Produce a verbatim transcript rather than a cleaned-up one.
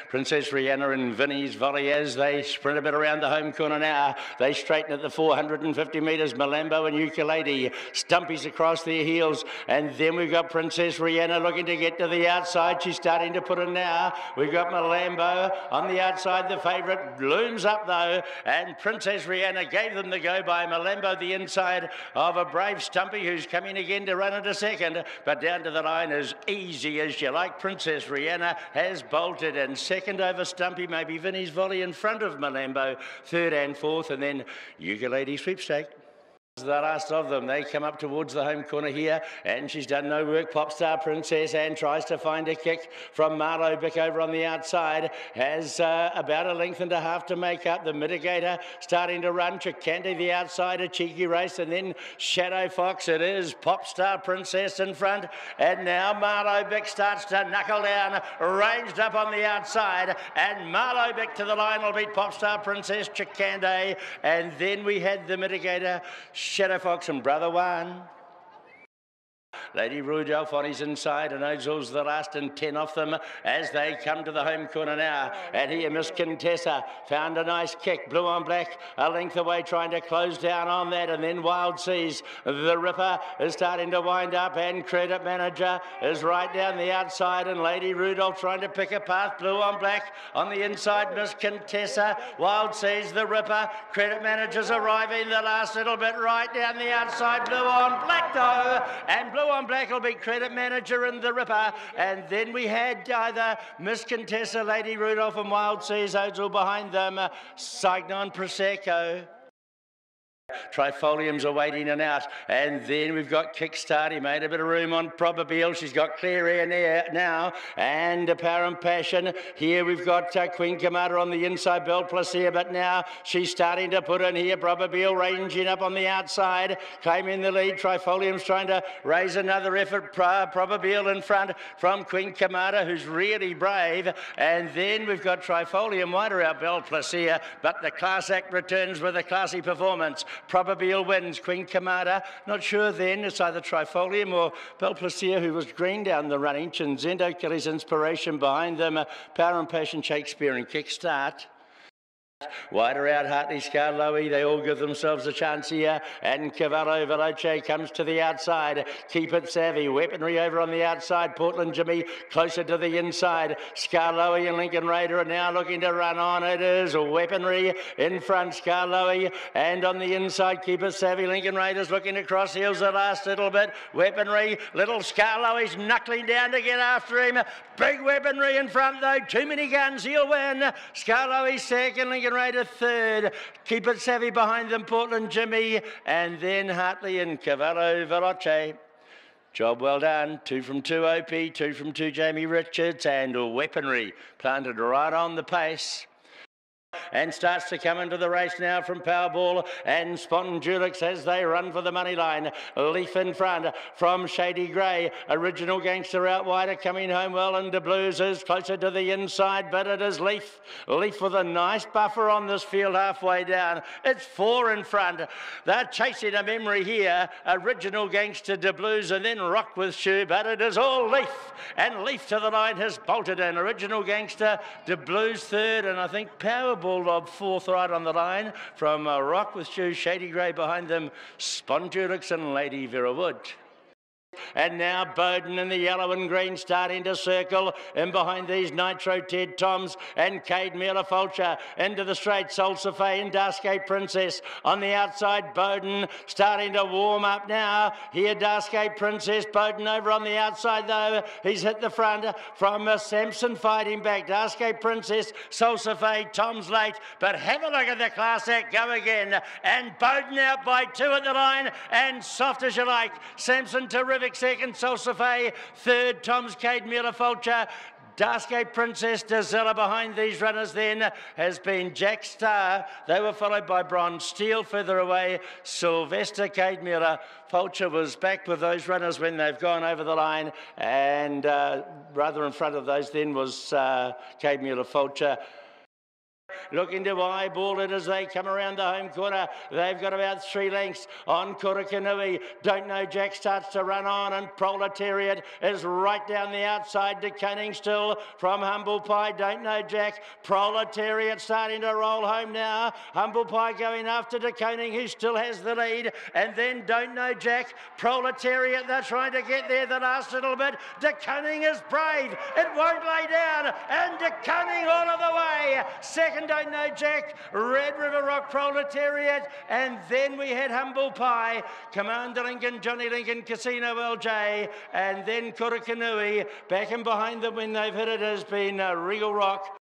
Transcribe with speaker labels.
Speaker 1: Princess Rihanna and Vinnie's volley as they sprint a bit around the home corner now. They straighten at the four hundred fifty metres. Malambo and Ukulele. Stumpy's across their heels. And then we've got Princess Rihanna looking to get to the outside. She's starting to put in now. We've got Malambo on the outside. The favourite looms up though. And Princess Rihanna gave them the go by Malambo the inside of a brave Stumpy who's coming again to run into second. But down to the line as easy as you like. Princess Rihanna has bolted, and second over Stumpy, maybe Vinnie's volley in front of Malambo, third and fourth, and then Ukulele sweepstake. The last of them, they come up towards the home corner here, and she's done no work. Popstar Princess and tries to find a kick from Marlo Bick over on the outside. Has uh, about a length and a half to make up. The mitigator starting to run. Chicandi the outside, a cheeky race, and then Shadow Fox. It is Popstar Princess in front, and now Marlo Bick starts to knuckle down, ranged up on the outside, and Marlo Bick to the line will beat Popstar Princess, Chicandi, and then we had the mitigator, Shadow Fox and Brother One. Lady Rudolph on his inside, and Ozil's the last and ten off them as they come to the home corner now. And here Miss Contessa found a nice kick. Blue on black a length away, trying to close down on that, and then Wild Seas. The Ripper is starting to wind up, and Credit Manager is right down the outside, and Lady Rudolph trying to pick a path. Blue on black on the inside, Miss Contessa. Wild Seas, the Ripper. Credit Manager's arriving the last little bit right down the outside. Blue on black though, and Blue on black will be Credit Manager and the Ripper, and then we had either Miss Contessa, Lady Rudolph and Wild Seas, Ozil behind them, uh, Saigon Prosecco. Trifolium's awaiting and out, and then we've got Kickstart. He made a bit of room on Probabeel. She's got Clear Air now, and a Power and Passion. Here we've got uh, Queen Kamada on the inside, Belle Placia, but now she's starting to put in here. Probabeel ranging up on the outside, claiming the lead. Trifolium's trying to raise another effort. Pro Probabeel in front from Queen Kamada, who's really brave, and then we've got Trifolium wider out Belle Placia, but the Class Act returns with a classy performance. Probabeel wins. Queen Kamada, not sure then, it's either Trifolium or Belle Placia, who was green down the running. Chinzendo Kelly's Inspiration behind them. Uh, Power and Passion, Shakespeare and Kickstart. Wider out Hartley, Scarlowy, they all give themselves a chance here, and Cavallo Veloce comes to the outside. Keep It Savvy, Weaponry over on the outside. Portland Jimmy closer to the inside. Scarlowy and Lincoln Raider are now looking to run on. It is Weaponry in front, Scarlowy, and on the inside Keep It Savvy. Lincoln Raiders looking to cross heels the last little bit. Weaponry, little Scarlowy's knuckling down to get after him. Big Weaponry in front though, too many guns, he'll win. Scarlowy second, Lincoln Raider third. Keep It Savvy behind them, Portland Jimmy, and then Hartley and Cavallo Veloce. Job well done. Two from two O P, two from two Jamie Richards, and Weaponry planted right on the pace. And starts to come into the race now from Powerball and Spondulix as they run for the money line. Leaf in front from Shady Grey. Original Gangster out wider, coming home well, and the Blues is closer to the inside, but it is Leaf. Leaf with a nice buffer on this field halfway down. It's four in front. They're chasing a memory here. Original Gangster, the Blues, and then Rock with Shoe, but it is all Leaf. And Leaf to the line has bolted in. Original Gangster, the Blues third, and I think Powerball Bulldog fourth right on the line from uh, Rock with Shoes, Shady Grey behind them, Spondulix and Lady Vera Wood. And now Bowden in the yellow and green starting to circle in behind these Nitro Ted Toms and Cade Miller Fulcher into the straight. Solsafay and Darscape Princess on the outside. Bowden starting to warm up now. Here Darscape Princess. Bowden over on the outside though. He's hit the front from uh, Samson fighting back. Darscape Princess, Solsafay, Tom's late, but have a look at the Class Act go again. And Bowden out by two at the line, and Soft As You Like. Samson terrific second, Solsafay third, Tom's Cade Miller Fulcher. Darscape Princess Dazella behind these runners then has been Jack Star. They were followed by Bronze Steel further away. Sylvester Cade Miller Fulcher was back with those runners when they've gone over the line, and uh, rather in front of those then was uh, Cade Miller Fulcher. looking to eyeball it as they come around the home corner. They've got about three lengths on Kurakanui. Don't Know Jack starts to run on, and Proletariat is right down the outside to Cunning still from Humble Pie. Don't Know Jack. Proletariat starting to roll home now. Humble Pie going after De Koning, who still has the lead, and then Don't Know Jack. Proletariat, they're trying to get there the last little bit. De Koning is brave. It won't lay down, and De Koning all of the way. Second, Don't Know Jack. Red River Rock, Proletariat, and then we had Humble Pie, Commander Lincoln, Johnny Lincoln, Casino L J, and then Kurakanui. Back and behind them when they've hit it has been uh, Regal Rock.